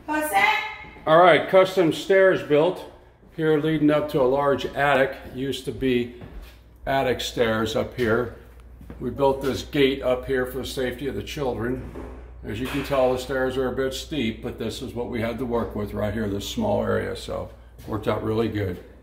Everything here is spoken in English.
What's that? All right, custom stairs built here leading up to a large attic. Used to be attic stairs up here. We built this gate up here for the safety of the children. As you can tell, the stairs are a bit steep, but this is what we had to work with right here, this small area, so worked out really good.